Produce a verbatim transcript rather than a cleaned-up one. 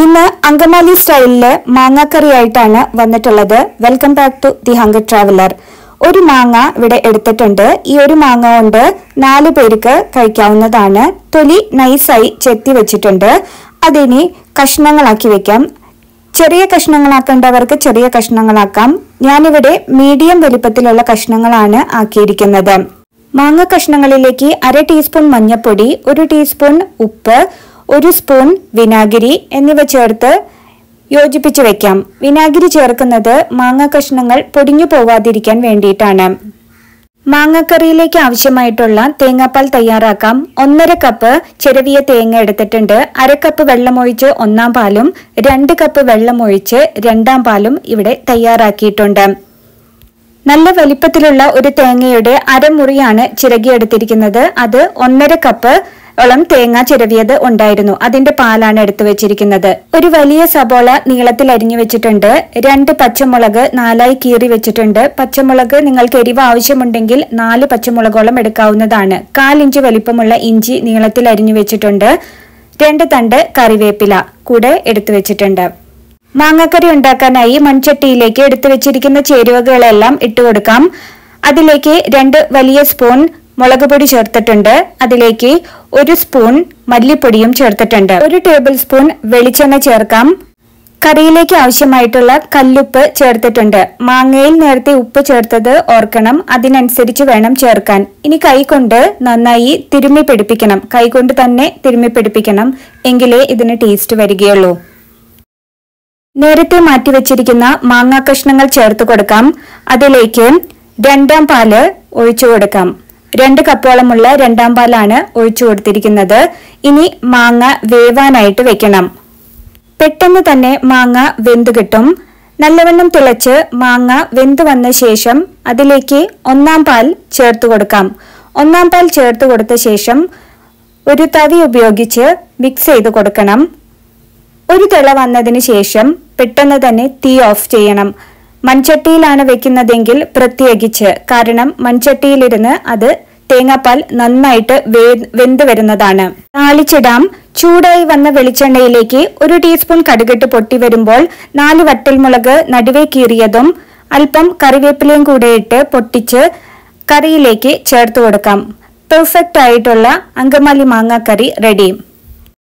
ഇന്ന് അങ്കമാലി സ്റ്റൈലില് മാങ്ങാക്കറി ആയിട്ടാണ് വന്നിട്ടുള്ളത്. Welcome back to the hunger traveller. ഒരു മാങ്ങ ഇവിടെ എടുത്തിട്ടുണ്ട്. ഈ ഒരു മാങ്ങ കൊണ്ട് നാല് പേർക്ക് കഴിക്കാവുന്നതാണ്. തൊലി നൈസായി ചെത്തി വെച്ചിട്ടുണ്ട്. അതിനി കഷ്ണങ്ങളാക്കി വെക്കാം. ചെറിയ കഷ്ണങ്ങളാക്കേണ്ടവർക്ക് ചെറിയ കഷ്ണങ്ങളാക്കാം. ഞാനിവിടെ മീഡിയം വലിപ്പത്തിലുള്ള കഷ്ണങ്ങളാണ് ആക്കിയിരിക്കുന്നത്. മാങ്ങ കഷ്ണങ്ങളിലേക്ക് അര ടീസ്പൂൺ മഞ്ഞൾപ്പൊടി, ഒരു ടീസ്പൂൺ ഉപ്പ്, ഒരു സ്പൂൺ വിനാഗിരി എന്നിവ ചേർത്ത് യോജിപ്പിച്ച് വെക്കാം. വിനാഗിരി ചേർക്കുന്നത് മാങ്ങ കഷ്ണങ്ങൾ പൊടിഞ്ഞു പോവാതിരിക്കാൻ വേണ്ടിയിട്ടാണ്. മാങ്ങക്കറിയിലേക്ക് ആവശ്യമായിട്ടുള്ള തേങ്ങാപ്പാൽ തയ്യാറാക്കാം. ഒന്നര കപ്പ് ചിരവിയ തേങ്ങ എടുത്തിട്ടുണ്ട്. അര കപ്പ് വെള്ളമൊഴിച്ച് ഒന്നാം പാലും രണ്ട് കപ്പ് വെള്ളമൊഴിച്ച് രണ്ടാം പാലും ഇവിടെ തയ്യാറാക്കിയിട്ടുണ്ട്. നല്ല വലിപ്പത്തിലുള്ള ഒരു തേങ്ങയുടെ അരമുറിയാണ് ചിരകിയെടുത്തിരിക്കുന്നത്. അത് ഒന്നര കപ്പ് ഓളം തേങ്ങ ചിരവിയത് ഉണ്ടായിരുന്നു. അതിന്റെ പാലാണ് എടുത്തു വെച്ചിരിക്കുന്നത്. ഒരു വലിയ സബോള നീളത്തിൽ അരിഞ്ഞു വെച്ചിട്ടുണ്ട്. രണ്ട് പച്ചമുളക് നാലായി കീറി വെച്ചിട്ടുണ്ട്. പച്ചമുളക് നിങ്ങൾക്ക് എരിവ് ആവശ്യമുണ്ടെങ്കിൽ നാല് പച്ചമുളകോളം എടുക്കാവുന്നതാണ്. കാലിഞ്ച് വലിപ്പമുള്ള ഇഞ്ചി നീളത്തിൽ അരിഞ്ഞു വെച്ചിട്ടുണ്ട്. രണ്ട് തണ്ട് കറിവേപ്പില കൂടെ എടുത്തു വെച്ചിട്ടുണ്ട്. മാങ്ങക്കറി ഉണ്ടാക്കാനായി മൺചട്ടിയിലേക്ക് എടുത്തു വെച്ചിരിക്കുന്ന ചേരുവകളെല്ലാം ഇട്ടുകൊടുക്കാം. അതിലേക്ക് രണ്ട് വലിയ സ്പൂൺ മുളക് പൊടി ചേർത്തിട്ടുണ്ട്. അതിലേക്ക് ഒരു സ്പൂൺ മല്ലിപ്പൊടിയും ചേർത്തിട്ടുണ്ട്. ഒരു ടേബിൾ സ്പൂൺ വെളിച്ചെണ്ണ ചേർക്കാം. കറിയിലേക്ക് ആവശ്യമായിട്ടുള്ള കല്ലുപ്പ് ചേർത്തിട്ടുണ്ട്. മാങ്ങയിൽ നേരത്തെ ഉപ്പ് ചേർത്തത് ഓർക്കണം. അതിനനുസരിച്ച് വേണം ചേർക്കാൻ. ഇനി കൈകൊണ്ട് നന്നായി തിരുമ്മി പിടിപ്പിക്കണം. കൈകൊണ്ട് തന്നെ തിരുമ്മി പിടിപ്പിക്കണം. എങ്കിലേ ഇതിന് ടേസ്റ്റ് വരികയുള്ളൂ. നേരത്തെ മാറ്റി വെച്ചിരിക്കുന്ന മാങ്ങാ കഷ്ണങ്ങൾ ചേർത്ത് കൊടുക്കാം. അതിലേക്ക് രണ്ടാം പാല് ഒഴിച്ചു കൊടുക്കാം. രണ്ട് കപ്പോളമുള്ള രണ്ടാം പാലാണ് ഒഴിച്ചു കൊടുത്തിരിക്കുന്നത്. ഇനി മാങ്ങ വേവാനായിട്ട് വെക്കണം. പെട്ടെന്ന് തന്നെ മാങ്ങ വെന്ത് കിട്ടും. നല്ലവണ്ണം തിളച്ച് മാങ്ങ വെന്ത് വന്ന ശേഷം അതിലേക്ക് ഒന്നാം പാൽ ചേർത്ത് കൊടുക്കാം. ഒന്നാം പാൽ ചേർത്ത് കൊടുത്ത ശേഷം ഒരു തവി ഉപയോഗിച്ച് മിക്സ് ചെയ്ത് കൊടുക്കണം. ഒരു തിള വന്നതിന് ശേഷം പെട്ടെന്ന് തന്നെ തീ ഓഫ് ചെയ്യണം. മൺചട്ടിയിലാണ് വെക്കുന്നതെങ്കിൽ പ്രത്യേകിച്ച്, കാരണം മൺചട്ടിയിലിരുന്ന് അത് തേങ്ങാപ്പാൽ നന്നായിട്ട് വെന്ത് വരുന്നതാണ്. താളിച്ചിടാം. ചൂടായി വന്ന വെളിച്ചെണ്ണയിലേക്ക് ഒരു ടീസ്പൂൺ കടുകിട്ട് പൊട്ടി വരുമ്പോൾ നാല് വറ്റൽമുളക് നടുവേ കീറിയതും അല്പം കറിവേപ്പിലയും കൂടെ ഇട്ട് പൊട്ടിച്ച് കറിയിലേക്ക് ചേർത്ത് കൊടുക്കാം. പെർഫെക്റ്റ് ആയിട്ടുള്ള അങ്കമാലി മാങ്ങാക്കറി റെഡി.